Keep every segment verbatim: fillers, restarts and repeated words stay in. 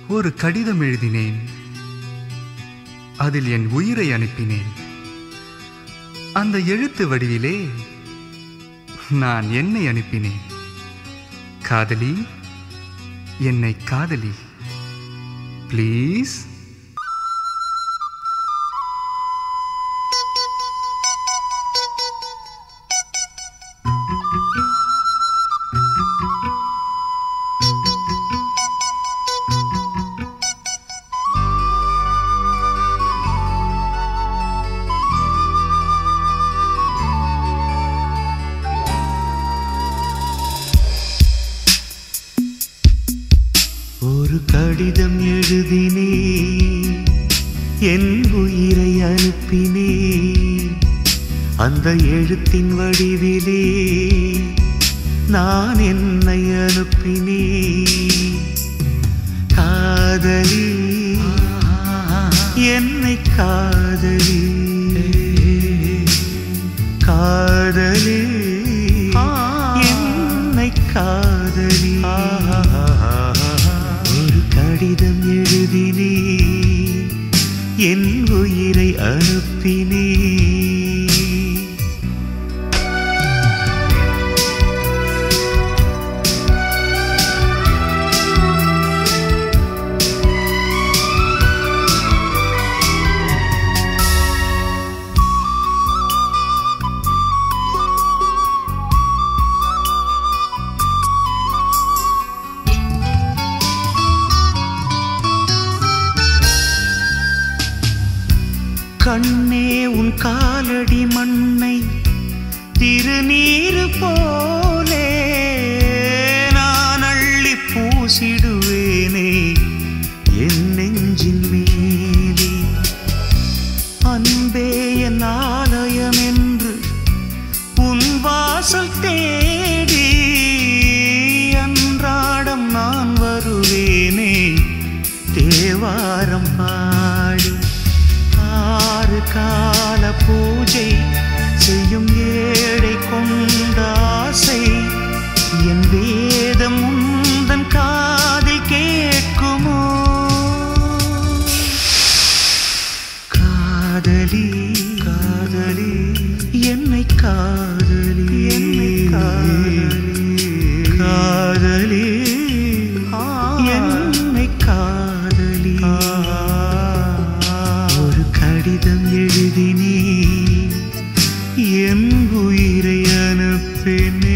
ஒரு கடிதம் எழுதினேன். அதில் என் உயிரை அனுப்பினேன். அந்த எழுத்து வடிவிலே நான் என்னை அனுப்பினேன். காதலி, என்னை காதலி, ப்ளீஸ். ஒரு கடிதம் எழுதினே, என் உயிரை அனுப்பினே. அந்த எழுத்தின் வடிவிலே நான் என்னை அனுப்பினே. காதலி, என்னை காதலி, காதலி, என்னை காதலி. கடிதம் எழுதினே, என் உயிரை அனுப்பினே. கண்ணே, உன் காலடி மண்ணை திருநீரு போலே நான் அள்ளி பூசிடுவேனே என் நெஞ்சின் மேலே. அன்பே என் ஆலயம் என்று உன் வாசல் தேடி அன்றாடம் நான் வருவேனே தேவாரம் பாடி. ஆறு கால பூஜை செய்யும் ஏழை கொண்ட ஆசை என் வேதம் உந்தன் காதில் கேட்குமோ? காதலி, காதலி, என்னை காதலி, என்னை காதலி, காதலி, என்னை காதலி. கடிதம் எழுதினே, என் உயிரை அனுப்பினே.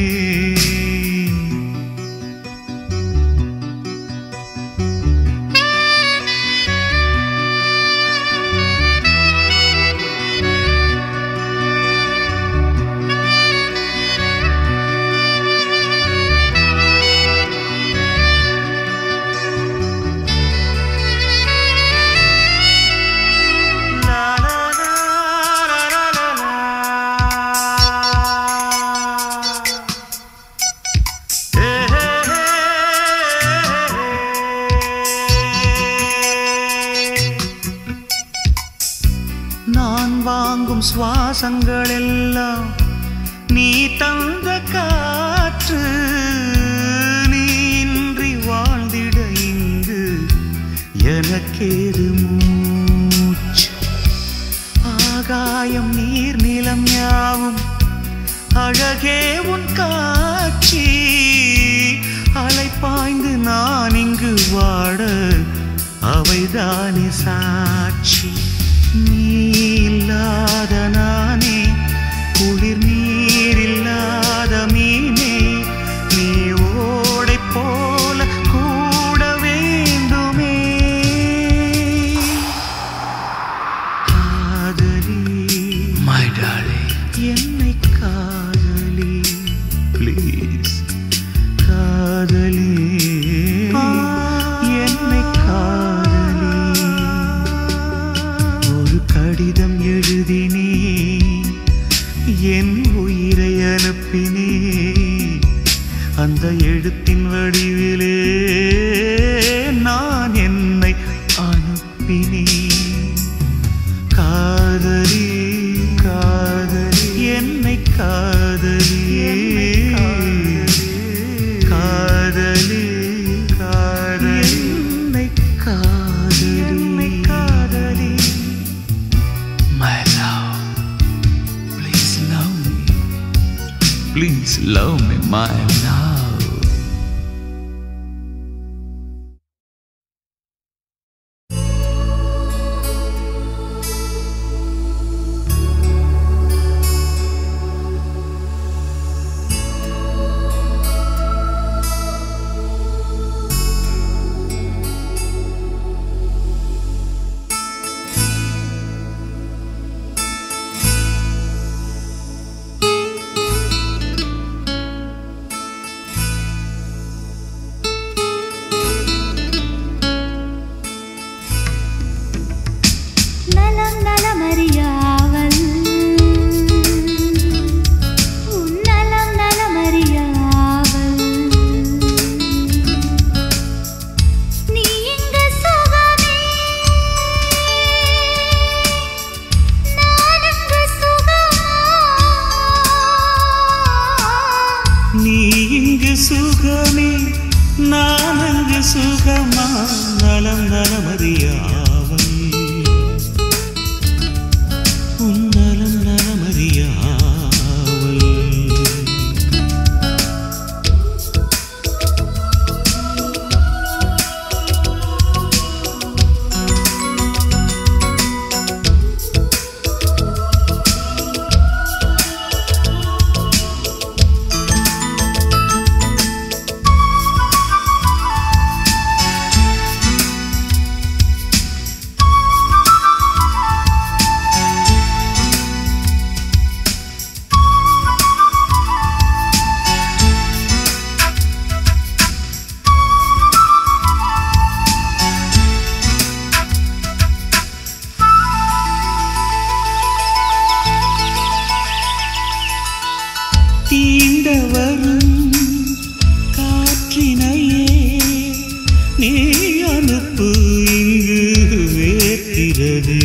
நான் வாங்கும் சுவாசங்கள் எல்லாம் நீ தந்த காற்று. நீ இன்றி வாழ்ந்திட இங்கு எனக்கேது மூச்சு. ஆகாயம் நீர் நிலம் யாவும் அழகே உன் காட்சி. அலை பாய்ந்து நான் இங்கு வாட அவைதானே சாட்சி. நீ இல்லாத நானே குளிர் நீர் இல்லாத மீனே. நீ ஓடை போல கூட வேண்டுமே. காதலி, my darling, என்னை காதலி, ப்ளீஸ். காதலி, என்னை காதலி. ஒரு கடிதம் எழுதினே, என் உயிரை அனுப்பினே. அந்த எழுத்தின் வடிவிலே நான் என்னை அனுப்பினே. காதலி, காதலி, என்னை காதலி, காதலி, காதலி, என்னை காதலி. love me, my love. சுகமே நான் அங்கு சுகமா நலம் நலமறியாவல் உன் நலம் நலமறியாவல் தீண்டவரும் காற்றினையே நீ அனுப்பு இங்கு வேர்க்கிறது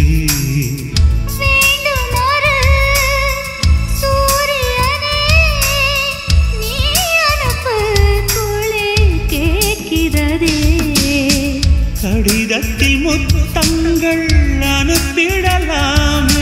கடிதத்தில் முத்தங்கள் அனுப்பிடலாமே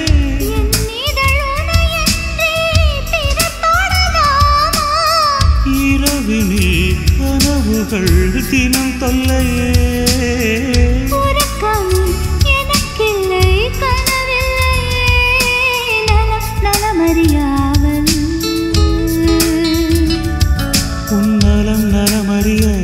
இரவினில் கனவுகள் தினம் தொல்லையே உறக்கம் எனக்கில்லை கனவில்லையே நலம் நலமறியாவல் உன் நலம் நலமறியாவல்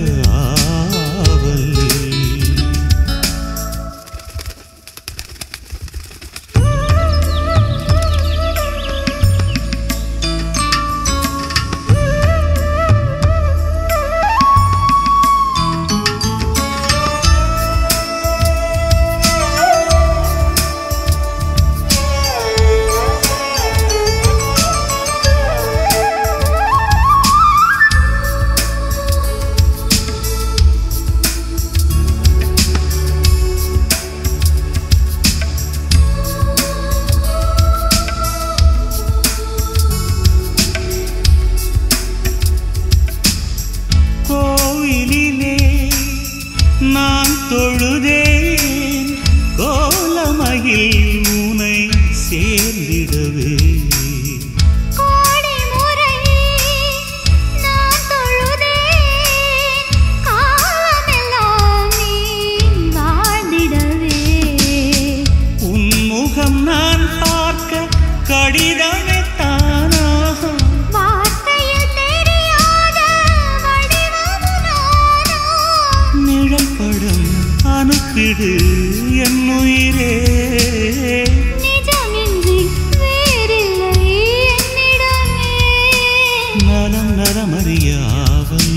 நான் தொழுதேன் கோலமகில் உனை சேர்ந்திடவே கோடி முறை நான் தொழுதேன் காலமெல்லாம் நீ வாழ்ந்திடவே உன் முகம் நான் பார்க்க கடிதமே தானாக வார்த்தையில் தெரியாத வடிவமுனானோ நிழற்படம் அனுப்பிடு என் உயிரே நிஜமின்றி வேறில்லை என்னிடமே நலம் நலமறியாவல்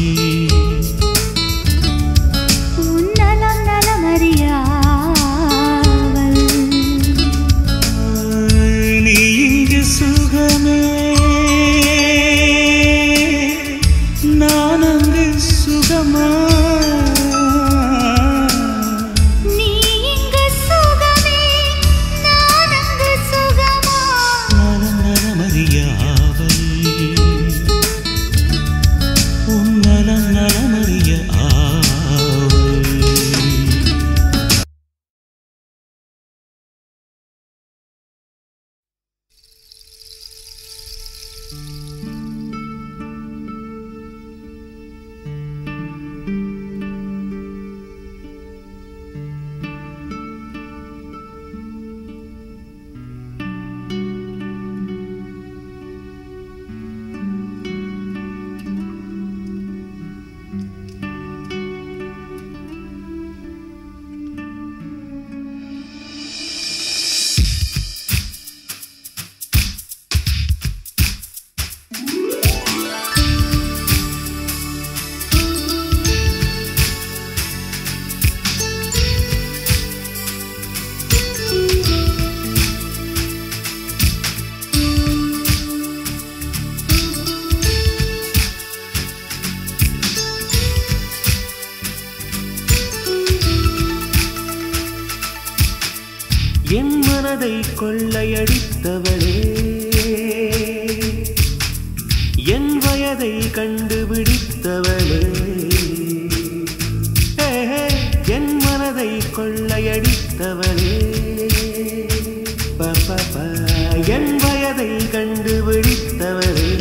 உன் நலம் நலமறியாவல் நீ இங்கு சுகமே நான் அங்கு சுகமா நீ இங்கு சுகமே நான் அங்கு சுகமா நலம் நலமறியாவல் உன் நலம் நலமறியாவல் மனதை கொள்ளையடித்தவளே என் வயதை கண்டுபிடித்தவளே என் மனதை கொள்ளையடித்தவளே பாப்பா என் வயதை கண்டுபிடித்தவளே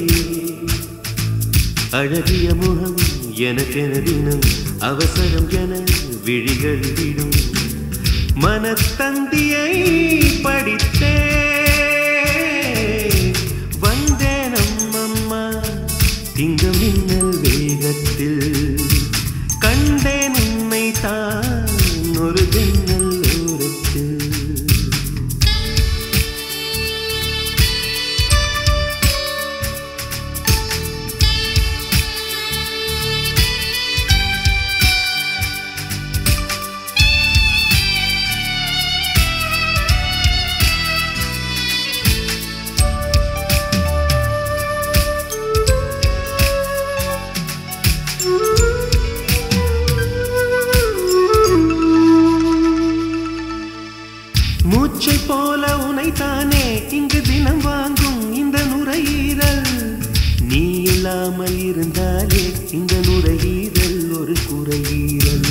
அழகிய முகம் எனக்கென தினம் அவசரம் என விழிகள் விடும் மனத்தந்தியை படித்தே வந்தேனம் அம்மா திங்க மின்னல் வேகத்தில் கண்டேன் உன்னை தான் ஒரு ஜன்னல் ஓரத்தில் மூச்சை போல உனைத்தானே இங்கு தினம் வாங்கும் இந்த நுரையீரல் நீ இல்லாமல் இருந்தாலே இந்த நுரையீரல் ஒரு குறையீரல்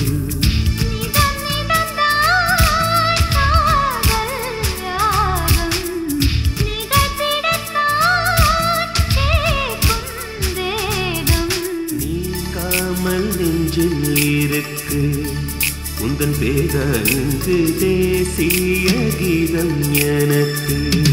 நீங்காமல் நெஞ்சில் இருக்கு உந்தன் பேரங்கு தேசிய கீதம் எனக்கு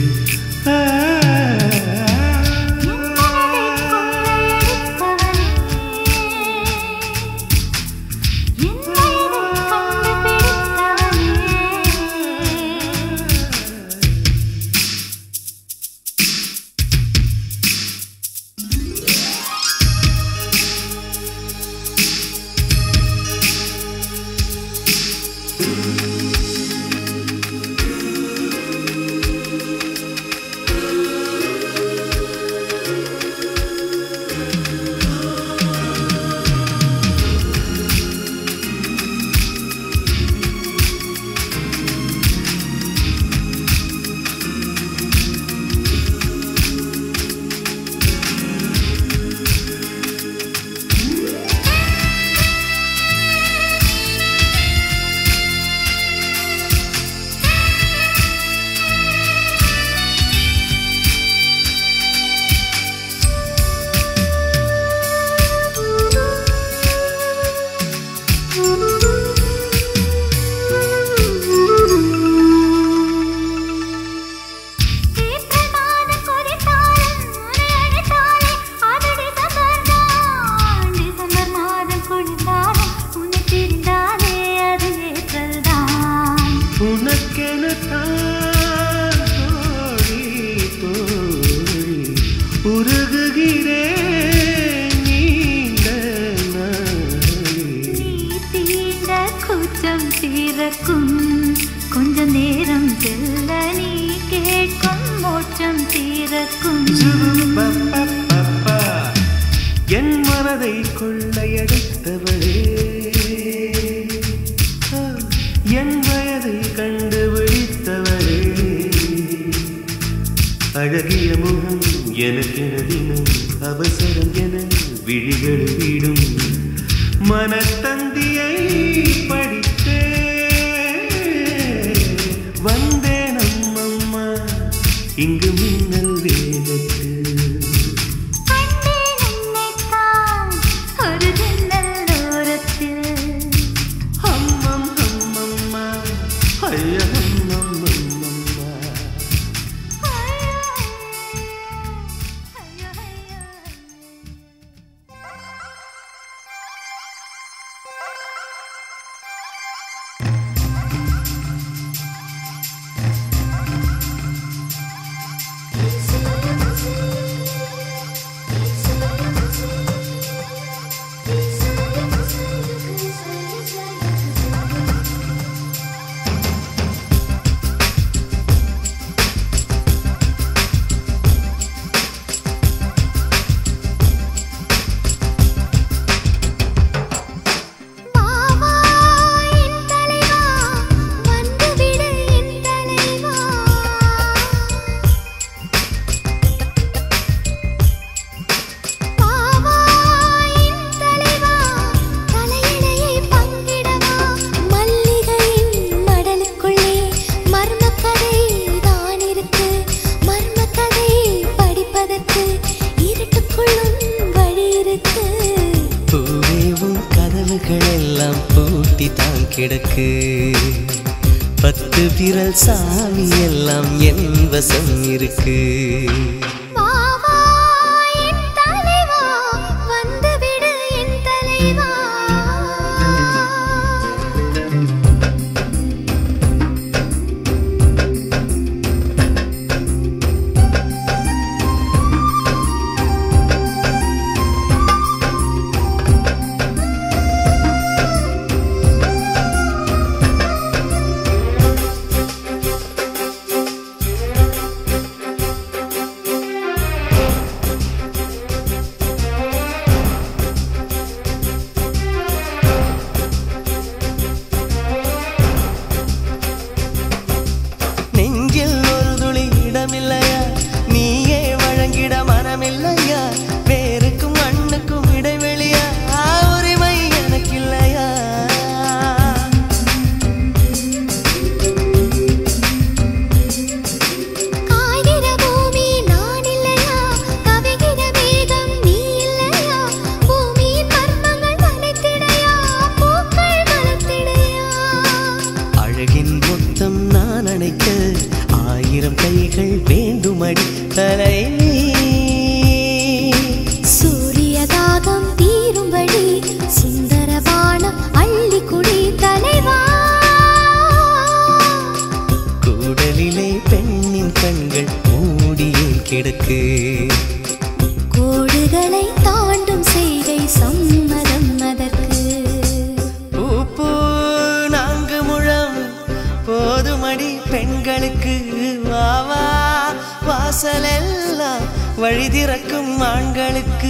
கொஞ்ச நேரம் செல்ல நீ கேட்கும் மோட்சம் தீரக்கும் என் மனதை கொள்ளையடித்தவளே என் வயதை கண்டுபிடித்தவளே அழகிய முகம் எனக்கென தினம் அவசரம் என விழிகள் விடும் மனத்தந்தியை படித்தே வந்தேன் அம்மம்மா இங்கு மின்னல் வேகத்தில் ஒரு ஜன்னல் ஓரத்தில் அம்மம் அம்மம்மா ஐயா அம்மம்மம்மா பூட்டி தான் கிடக்கு. பத்து விரல் சாமி எல்லாம் என் வசம் இருக்கு. வழி திறக்கும் ஆண்களுக்கு.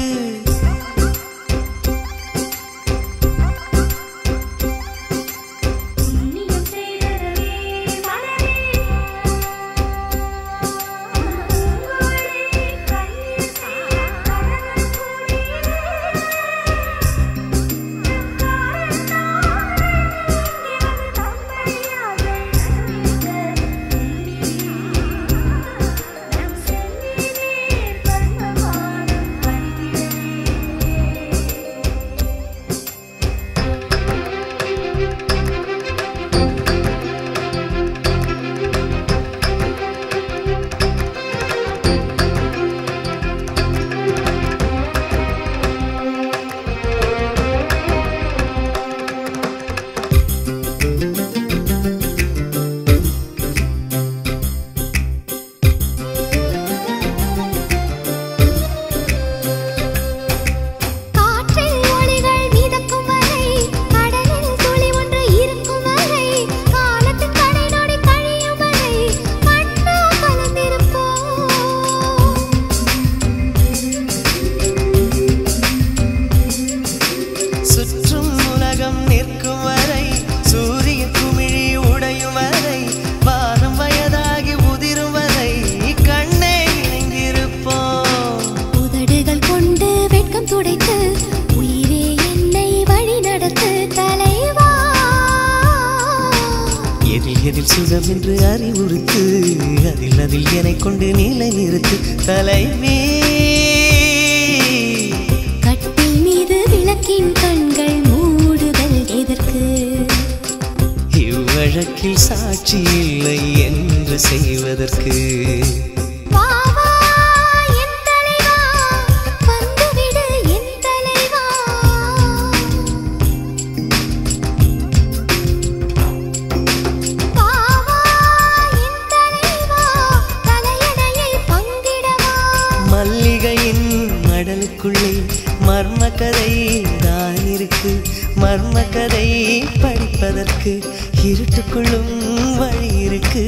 சுகம் என்று அறிவுறுத்து அதில் அதில் என்னை கொண்டு நிலை நிறுத்து தலைவி. கட்டில் மீது விளக்கின் கண்கள் மூடுதல் எதற்கு? இவ்வழக்கில் சாட்சி இல்லை என்று செய்வதற்கு. மர்ம கதை தான் இருக்கு, மர்ம கதை படிப்பதற்கு இருட்டுக்குள்ளும் வழி இருக்கு.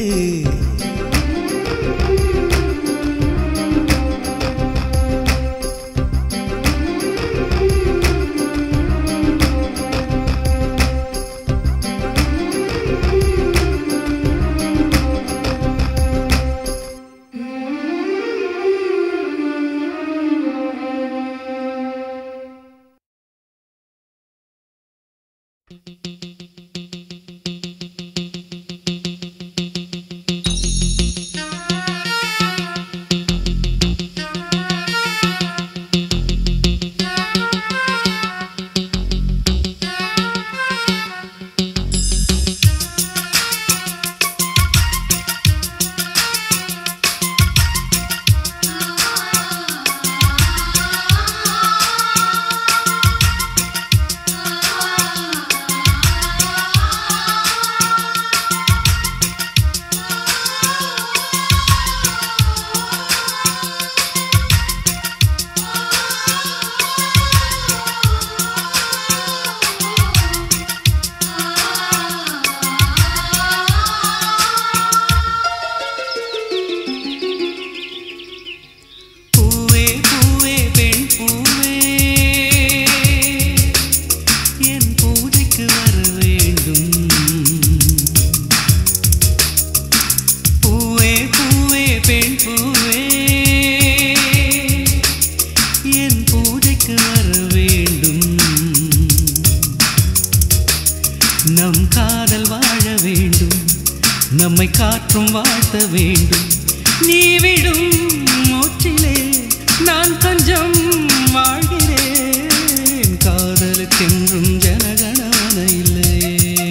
நம்மை காற்றும் வாழ்த்த வேண்டும். நீ விடும் மூச்சிலே நான் கொஞ்சம் வாழ்கிறேன். காதலுக்கென்றும் ஜனகணமன இல்லையே.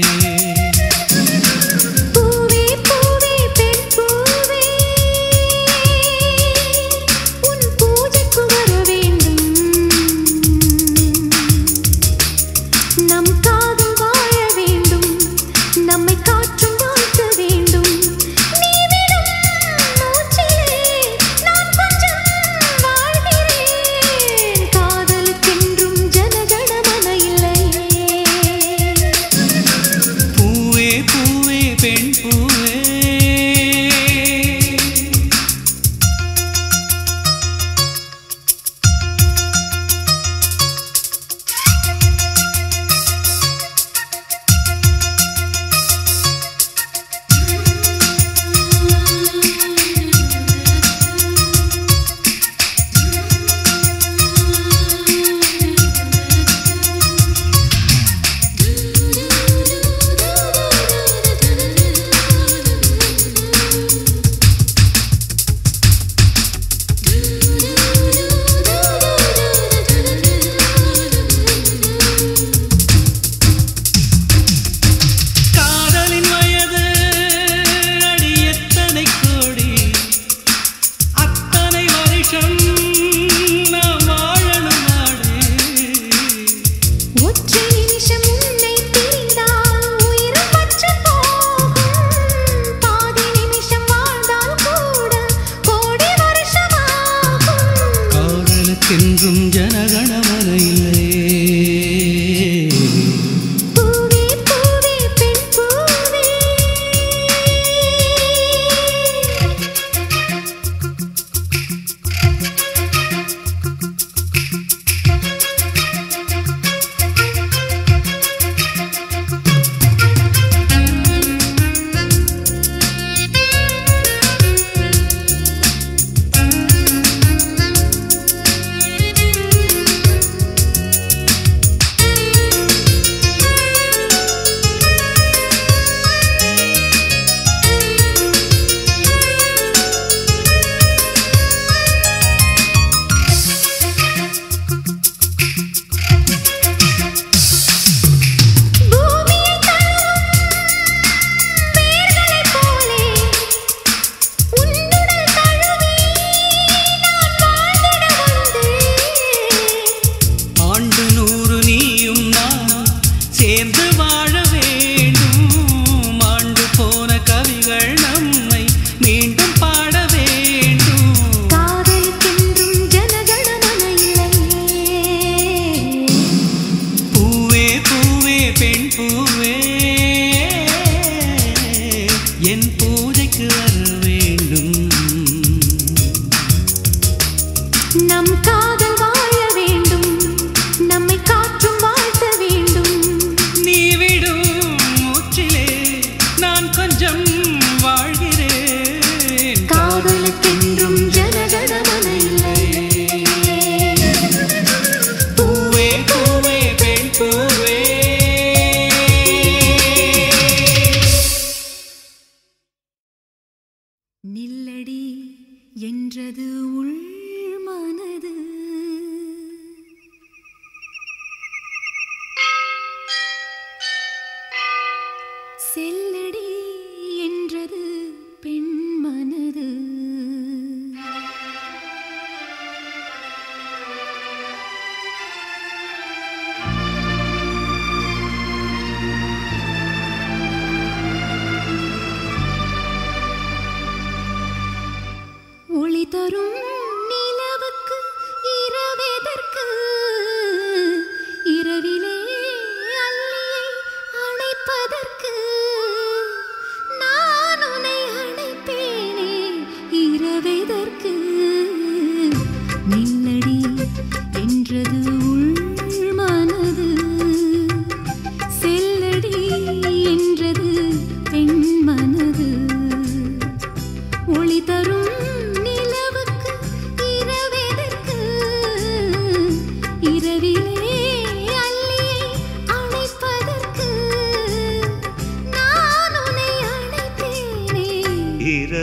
பூவே பூவே பெண் பூவே உன் பூஜைக்கு வர வேண்டும். நம் காதல் வாழ வேண்டும். நம்மை காற்றும் வாழ்த்த வேண்டும். நீ விடும் மூச்சிலே நான் கொஞ்சம் வாழ்கிறேன். காதலுக்கென்றும் ஜனகணமன இல்லையே.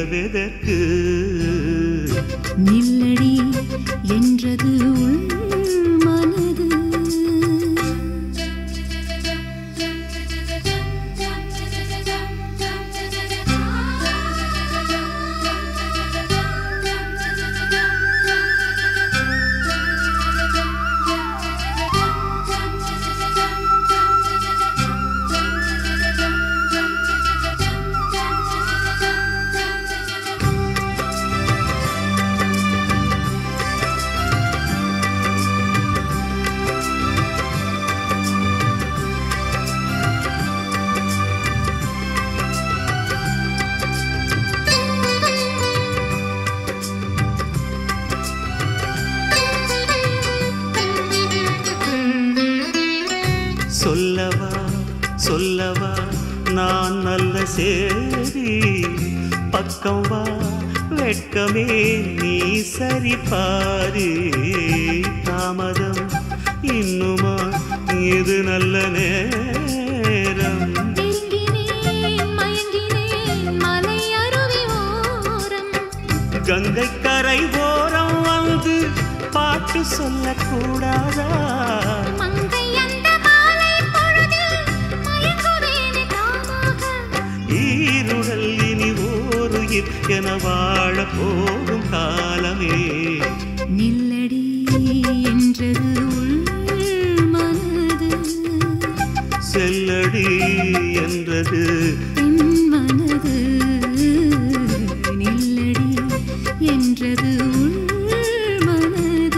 இரவெதற்கு நில்லடி என்றது உள் மனது. சொல்லவா சொல்லவா நான் நல்ல சேரி பக்கம் வா வெட்கமே நீ சரி பாரு தாமதம் இன்னுமா இது நல்ல நேரம் கங்கை கரை ஓரம் வந்து பாட்டு சொல்லக்கூடாதா ஈருடல் இனி ஓரு என வாழ போகும் காலமே நில்லடி என்றது உள் மனது செல்லடி என்றது என் மனது நில்லடி என்றது உள் மனது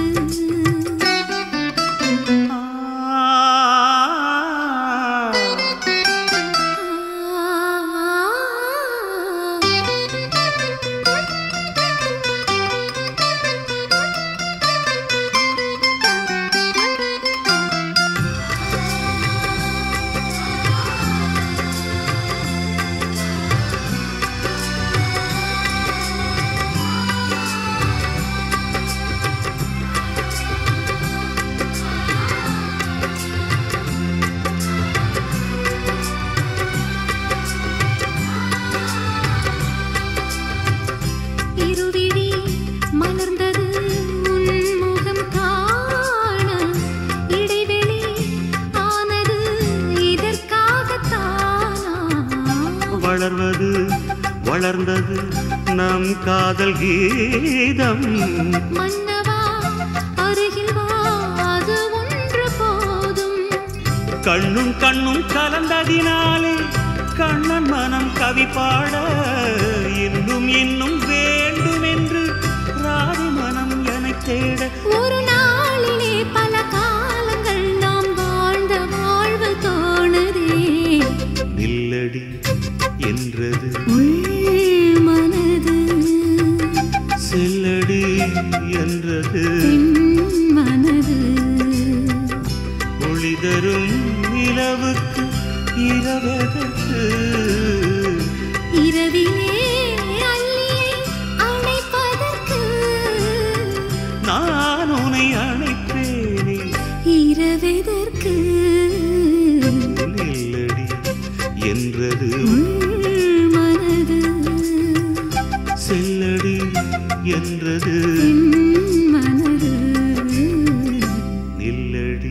இருவிழி மலர்ந்தது உன்முகம் காண இடைவெளி ஆனது இதற்காகத்தானா வளர்வது வளர்ந்தது நம் காதல் கீதம் மன்னவா அருகில் வா அது ஒன்று போதும் கண்ணும் கண்ணும் கலந்ததினாலே கண்ணன் மனம் கவி பாட இன்னும் இன்னும் வேண்டும் என்று ராதி மனம் என தேட ஒரு நாளிலே பல காலங்கள் நாம் வாழ்ந்த வாழ்வு தோணுதே நில்லடி என்றது உள் மனது செல்லடி என்றது என் மனது ஒளி தரும் நிலவுக்கு இரவெதற்கு இரவிலே அள்ளியை அணைப்பதற்கு நான் உன்னை அணைப்பேனே இரவெதற்கு நில்லடி என்றது உள் மனது செல்லடி என்றது என் மனது நில்லடி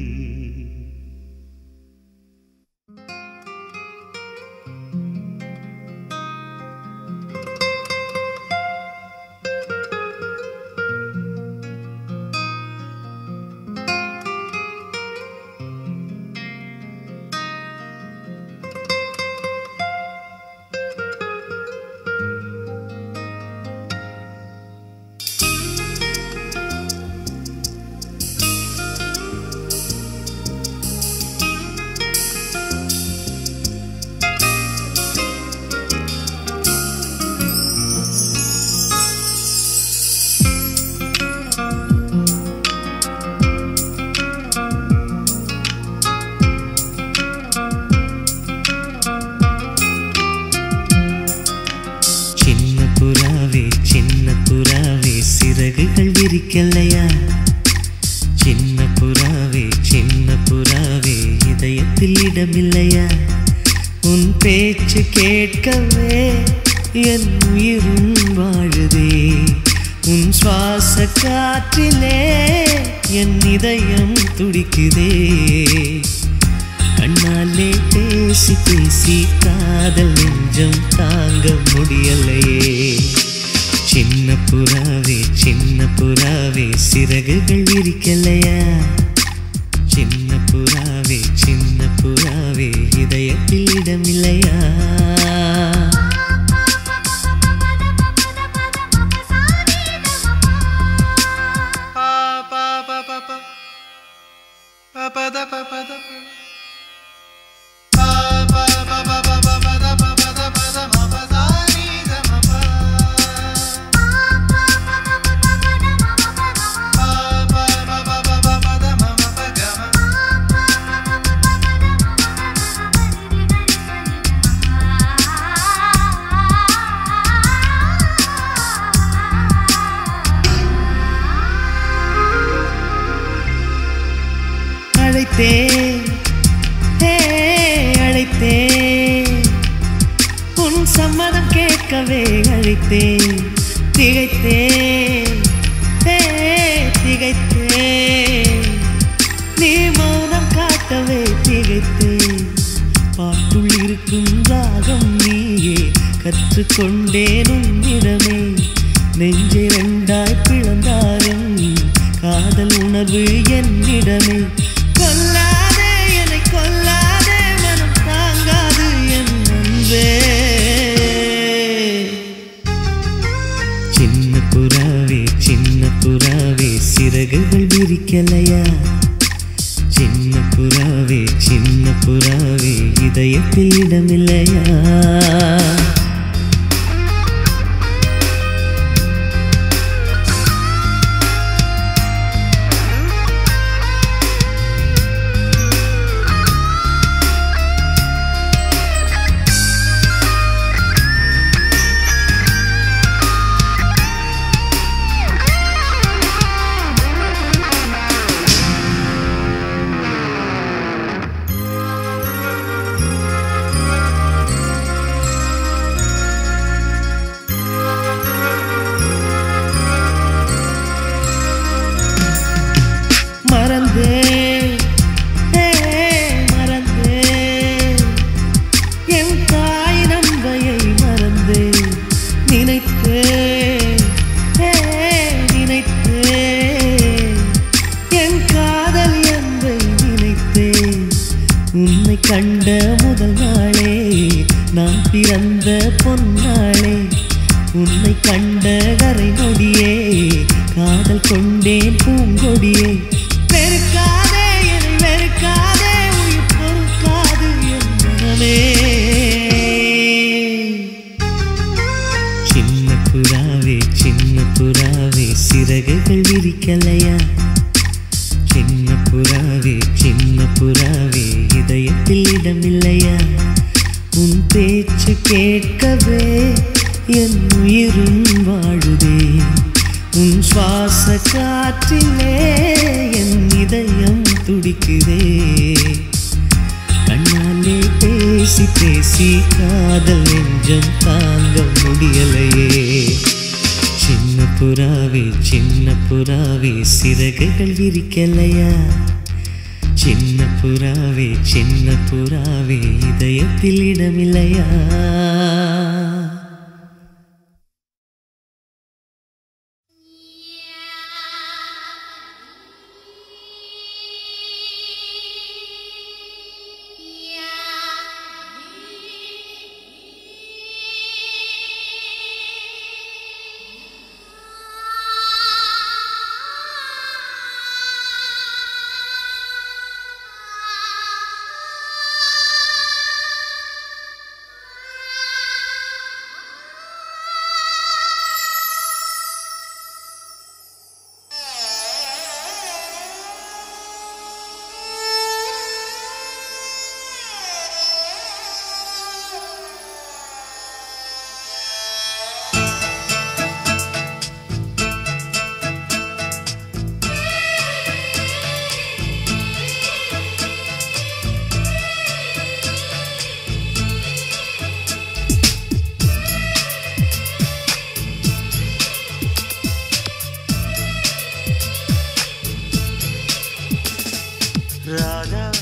சிறகுகள் விரிக்கலையா சின்ன புறாவே சின்ன புறாவே இதயத்தில் இடமில்லையா உன் பேச்சு கேட்கவே என் உயிரும் வாழுதே உன் சுவாச காற்றிலே என் இதயம் துடிக்குதே கண்ணாலே பேசி பேசி காதல் நெஞ்சம் தாங்க முடியலையே சின்ன புறாவே சின்ன புறாவே சிறகுகள் விரிக்கலையா சின்ன புறாவே சின்ன புறாவே இதயத்தில் இடமில்லையா அழைத்தேன் அழைத்தேன் உன் சம்மதம் கேட்கவே அழைத்தேன் திகைத்தேன் திகைத்தேன் நீ மௌனம் காட்டவே திகைத்தேன் பாட்டுள் இருக்கும் ராகம் நீயே கற்றுக்கொண்டேன் உன்னிடமே நெஞ்சை ரெண்டாய் பிளந்தாலும் காதல் உணர்வு என்னிடமே கொல்லாதே என்னை கொல்லாதே மனம் தாங்காது என் அன்பே சின்ன புறாவே சின்ன புறாவே சிறகுகள் விரிக்கலையா சின்ன புறாவே சின்ன புறாவே இதயத்தில் இடமில்லையா கண்ட முதல் நாளே நான் பிறந்த பொன்னாளே உன்னை கண்ட கரை நொடியே காதல் கொண்டேன் பூங்கொடியே வெறுக்காதே என்னை வெறுக்காதே உயிர் பொறுக்காது என் மனமே சின்ன புறாவே சின்ன புறாவே சிறகுகள் விரிக்கலையா சின்ன புறாவே சின்ன புறாவே இதயத்தில் இடமில்லையா உன் பேச்சு கேட்கவே என் உயிரும் வாழுதே உன் சுவாச காற்றிலே என் இதயம் துடிக்குதே கண்ணாலே பேசி பேசி காதல் நெஞ்சம் தாங்க முடியலையே சின்ன புறாவே சின்ன புறாவே சிறகுகள் விரிக்கலையா சின்ன புறாவே சின்ன புறாவே இதயத்தில் இடமில்லையா ஆ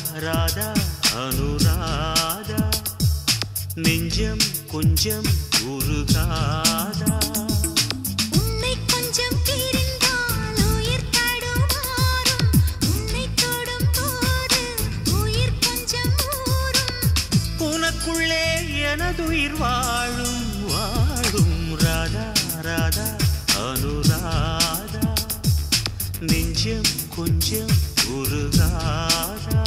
ராதா அனுராதா நெஞ்சம் கொஞ்சம் உருகாதா உன்னை கொஞ்சம் பிரிந்தால் உயிர் தடுமாறும் உன்னை தொடும் போது உயிர் கொஞ்சம் ஊறும் உனக்குள்ளே எனதுயிர் வாழும் வாழும் ராதா ராதா அனுராதா நெஞ்சம் கொஞ்சம் உருகாதா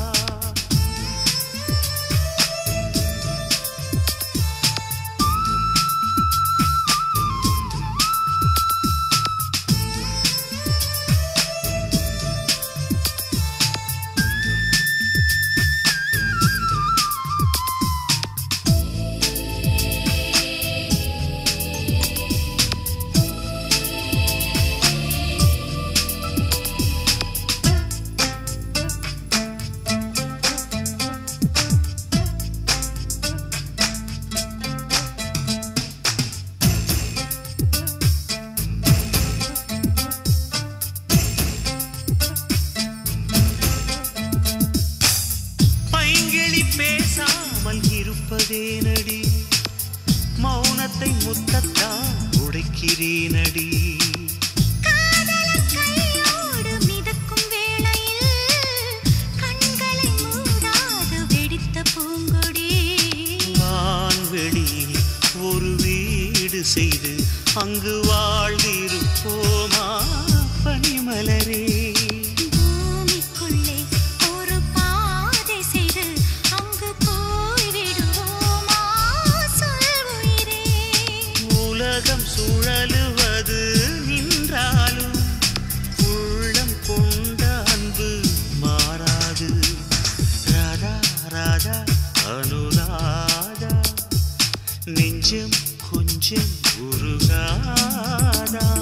இருப்பதேனடி மௌனத்தை முத்தத்தான் உடைக்கிறேனடி காதலர் கையோடு மிதக்கும் வேளையில் கண்களை மூடாது வெடித்த பூங்கொடி வான்வெளி ஒரு வீடு செய்து அங்கு வாழ்ந்திருப்போமா பனிமலரே பூமிக்குள்ளே ஒரு பாதை செய்து அங்கு போய்விடுவோமா சொல் உயிரே உலகம் சுழலுவது நின்றாலும் உள்ளம் கொண்ட அன்பு மாறாது ராதா ராதா அனுராதா நெஞ்சம் கொஞ்சம் உருகாதா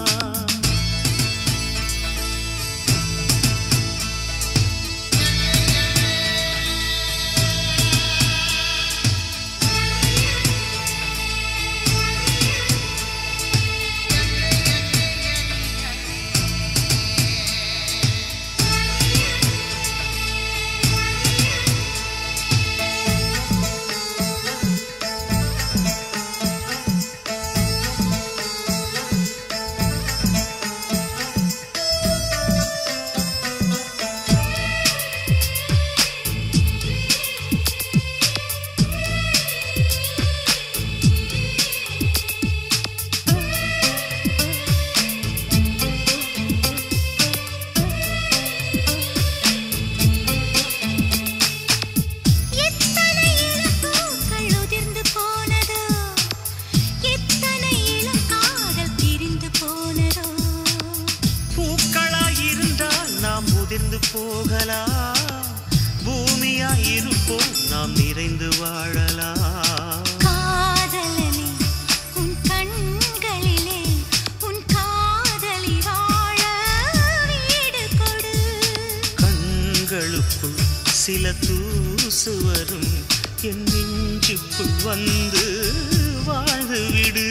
போகலாம் பூமியாயிருப்போம் நாம் நிறைந்து வாழலாம் காதலனே உன் கண்களிலே உன் காதலி வாழ வீடு கொடு கண்களுக்குள் சில தூசு வரும் என் நெஞ்சுக்குள் வந்து வாழ்ந்து விடு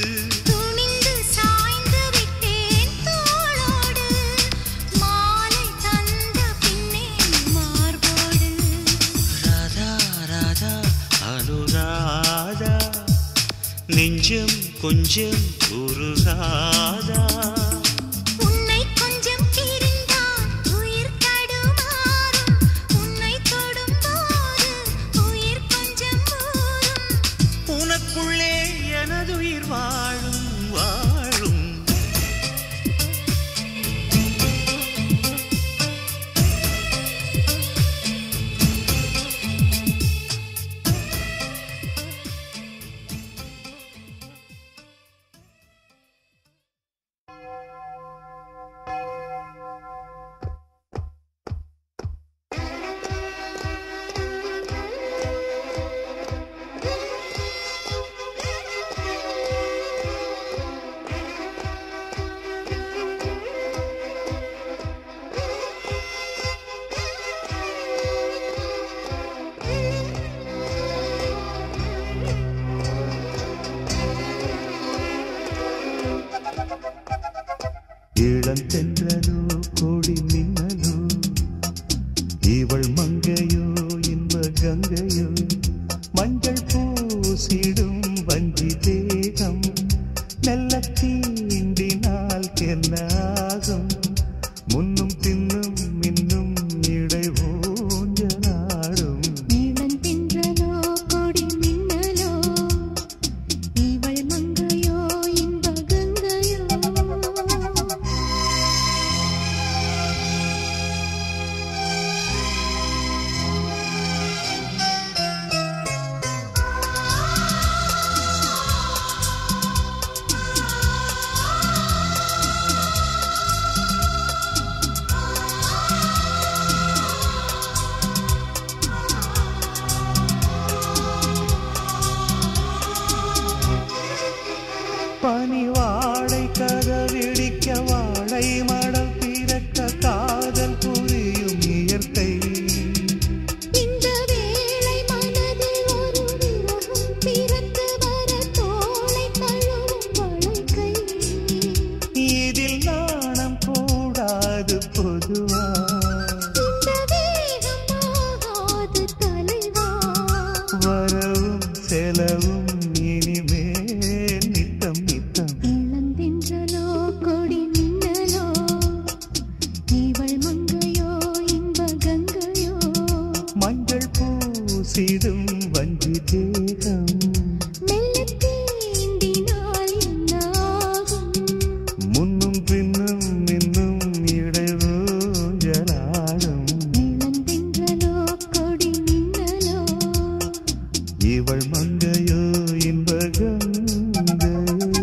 நெஞ்சம் கொஞ்சம் உருகாதா உன்னை கொஞ்சம் பிரிந்தால் உயிர் தடுமாறும் உன்னை தொடும் போது உயிர் கொஞ்சம் ஊறும் உனக்குள்ளே எனதுயிர் வாழும் வாழும் இளம் தென்றலோ கொடி மின்னலோ இவள் மங்கை கங்கையோ மஞ்சள் பூசிடும் வஞ்சி தேகம் நல்ல தீண்டினால் என்னாகும் முன்னும் பின்னும் இன்னும் இடை ஊஞ்சலாடும் நீளம் தின்றலோ கொடி மின்னலோ இவள் மங்கையோ இன்ப கங்கையோ பனி வாடை கதவிடிக்க வாழை மடல் திறக்க காதல் புரியும் இயற்கை இந்த வேளை மனதில் ஒரு விரகம் பிறந்து வர தோளை தழுவும் வளைக்கை இதில் நாணம் கூடாது பொதுவா இந்த வேகம் ஆகாது தலைவா வரவும் செலவும் இனிமேல் நித்தம் நித்தம் இளந்தென்றலோ கொடி மின்னலோ இவள் மங்கையோ இன்ப கங்கையோ மஞ்சள் பூசிடும் வஞ்சி தேகம் மெல்ல தீண்டினால் என்னாகும் முன்னும் பின்னும் இன்னும் இடை ஊஞ்சலாடும் இளந்தென்றலோ கொடி மின்னலோ இவள் மங்கையோ இன்ப கங்கையோ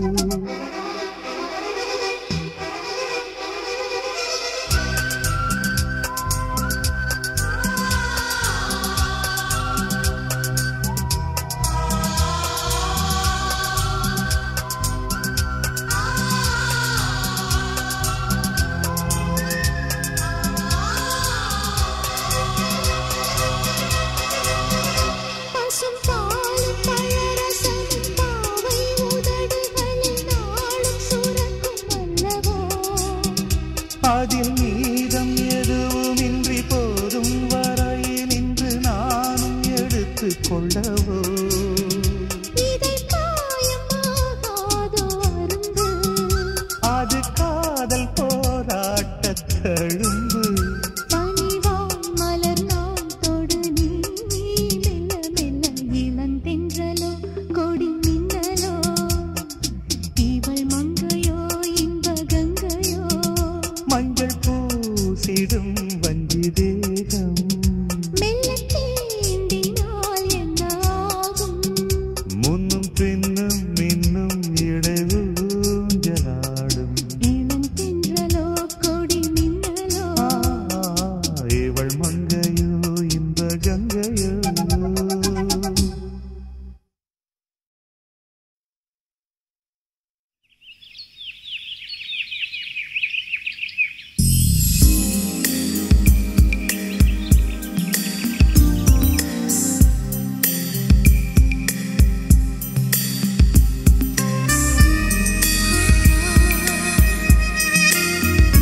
பசும் பாலும் பழரசமும் பாவை உதடுகளில் நாளும் சுரக்கும் அல்லவோ அதில் மீதம் எதுவுமின்றி போதும் வரையில் இன்று நானும் எடுத்து கொள்ளவோ இதை காயமாகாதோ அருந்து அது காதல் போராட்ட தழும்பு பனிவான் மலர் நான் தொடு நீ மெல்ல மெல்ல இளந்தென்றலோ கொடி மின்னலோ இவள் மங்கையோ இன்ப கங்கையோ மஞ்சள் பூசிடும் வஞ்சி தேகம் மெல்ல தீண்டினால் என்னாகும் முன்னும் பின்னும் இன்னும் இடை ஊஞ்சலாடும் இளந்தென்றலோ கொடி மின்னலோ ஆ, இவள் மங்கையோ இன்ப கங்கையோ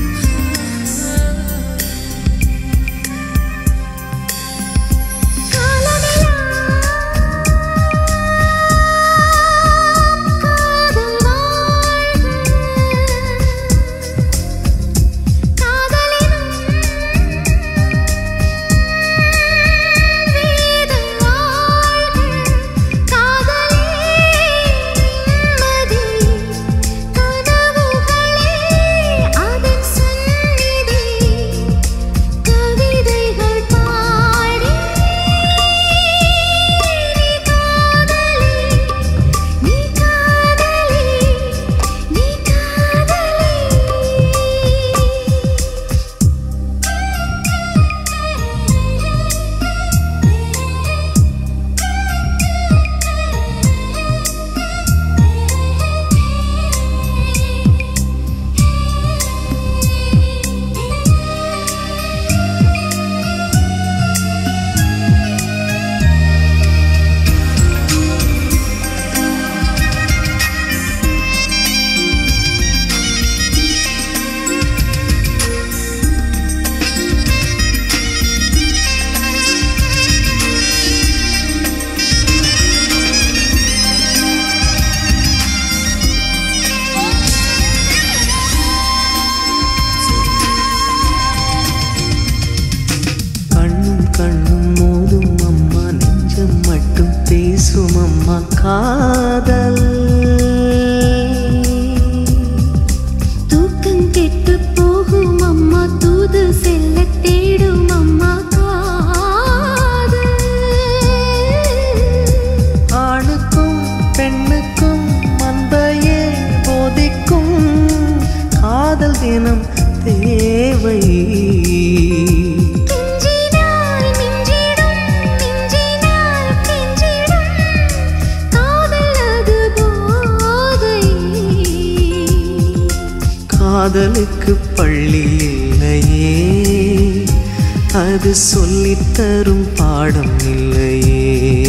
கா காதல் தூக்கம் கெட்டு போகும் அம்மா தூது செல்ல தேடும் அம்மா காதல் ஆணுக்கும் பெண்ணுக்கும் அன்பையே போதிக்கும் காதல் தினம் தேவை கெஞ்சினால் மிஞ்சிடும் மிஞ்சினால் கெஞ்சிடும் காதல் அது போதை காதலுக்கு பள்ளி இல்லையே அது சொல்லித்தரும் பாடம் இல்லையே